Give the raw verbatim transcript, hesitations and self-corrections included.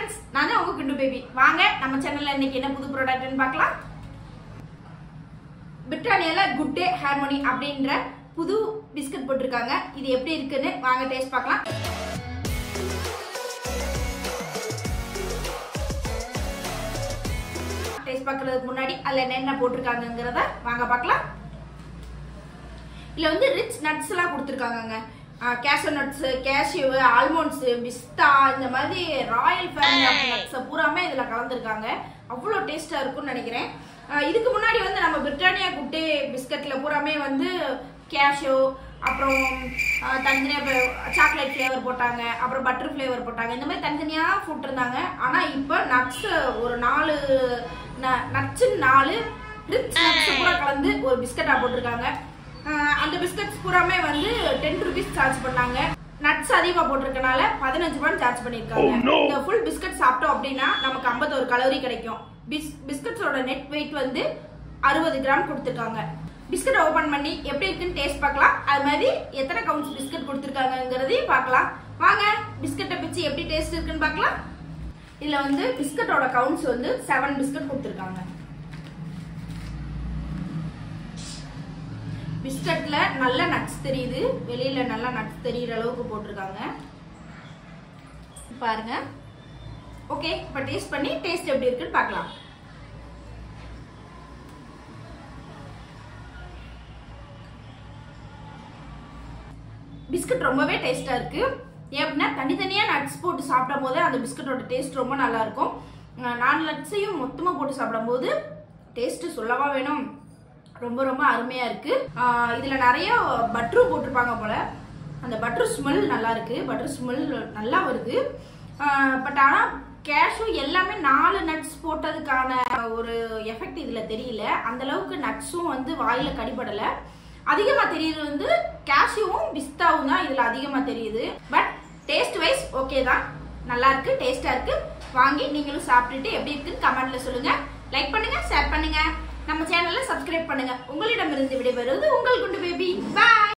friends, நான் தான் உங்க குண்டு பேபி. வாங்க நம்ம சேனல்ல இன்னைக்கு என்ன புது ப்ராடக்ட்னு பார்க்கலாம். பிரிட்டானியால குட் டே ஹார்மோனி அப்படிங்கற புது பிஸ்கட் போட்டுருக்காங்க. இது எப்படி இருக்குன்னு வாங்க டேஸ்ட் பார்க்கலாம். டேஸ்ட் பார்க்கிறதுக்கு முன்னாடி அதுல என்னென்ன போட்டுருக்காங்கங்கறத வாங்க பார்க்கலாம். இதுல வந்து ரிச் நட்ஸ் எல்லாம் கொடுத்துருக்காங்க. கேஷூ நட்ஸ், கேஷ்யூ, ஆல்மண்ட்ஸ், பிஸ்தா, இந்த மாதிரி ராயல் ஃபேமிலி நட்ஸ் பூராமே இதுல கலந்துருக்காங்க. அவ்வளோ டேஸ்டா இருக்கும்னு நினைக்கிறேன். இதுக்கு முன்னாடி வந்து நம்ம பிரிட்டானியா குட்டே பிஸ்கட்ல பூராமே வந்து கேஷ்யூ, அப்புறம் தனித்தனியா சாக்லேட் ஃபிளேவர் போட்டாங்க, அப்புறம் பட்டர் ஃபிளேவர் போட்டாங்க, இந்த மாதிரி தனித்தனியா போட்டிருந்தாங்க. ஆனா இப்ப நட்ஸ் ஒரு நாலு நட்ஸ் நாலு ரிச் நட்ஸ் பூரா கலந்து ஒரு பிஸ்கட்டா போட்டிருக்காங்க. அந்த பிஸ்கட்ஸ் பூராமே வந்து டென் ருபீஸ் சார்ஜ் பண்ணாங்க. நட்ஸ் அதிகமா போட்டிருக்கனால பதினஞ்சு ரூபாய் சார்ஜ் பண்ணிருக்காங்க. இந்த ஃபுல் பிஸ்கட் சாப்பிட்டோம் அப்படின்னா நமக்கு ஐம்பத்தொரு கலோரி கிடைக்கும். பிஸ்கட்ஸோட நெட் வெயிட் வந்து அறுபது கிராம் கொடுத்துருக்காங்க. பிஸ்கட் ஓபன் பண்ணி எப்படி இருக்குன்னு டேஸ்ட் பார்க்கலாம். அது மாதிரி எத்தனை கவுண்ட்ஸ் பிஸ்கட் கொடுத்துருக்காங்கிறதையும் பார்க்கலாம். வாங்க பிஸ்கட்டை பிச்சு எப்படி டேஸ்ட் இருக்குன்னு பார்க்கலாம். இதுல வந்து பிஸ்கட்டோட கவுண்ட்ஸ் வந்து செவன் பிஸ்கட் கொடுத்துருக்காங்க. பிஸ்கட்ல நல்ல நட்ஸ் தெரியுது, வெளியில நல்ல நட்ஸ் தெரியுற அளவுக்கு போட்டிருக்காங்க பாருங்க. ஓகே, இப்ப டேஸ்ட் பண்ணி டேஸ்ட் எப்படி இருக்குன்னு பார்க்கலாம். பிஸ்கட் ரொம்பவே டேஸ்டா இருக்கு. ஏன்னா தனித்தனியா நட்ஸ் போட்டு சாப்பிடும் போது அந்த பிஸ்கட்டோட டேஸ்ட் ரொம்ப நல்லா இருக்கும். நாலு நட்ஸையும் மொத்தமா போட்டு சாப்பிடும் போது டேஸ்ட் சொல்லவா வேணும், ரொம்ப ரொம்ப அருமையா இருக்கு. இதுல நிறைய பட்டரும் போட்டிருப்பாங்க போல. அந்த பட்டர் ஸ்மெல் நல்லா இருக்கு, பட்டர் ஸ்மெல் நல்லா வருது. பட் ஆனா கேஷ்யூ எல்லாமே நாலு நட்ஸ் போட்டதுக்கான ஒரு எஃபெக்ட் இதுல தெரியல. அந்த அளவுக்கு நட்ஸும் வந்து வாயில கடிபடல. அதிகமா தெரியுது வந்து கேஷ்யூவும் பிஸ்தாவும் தான் இதுல அதிகமா தெரியுது. பட் டேஸ்ட் வைஸ் ஓகே தான், நல்லா இருக்கு, டேஸ்டா இருக்கு. வாங்கி நீங்களும் சாப்பிட்டுட்டு எப்படி இருக்குன்னு கமெண்ட்ல சொல்லுங்க. லைக் பண்ணுங்க, ஷேர் பண்ணுங்க, நம்ம சேனல்ல சப்ஸ்கிரைப் பண்ணுங்க. உங்களிடமிருந்து விடைபெறுவது உங்கள் குண்டு பேபி. பாய்.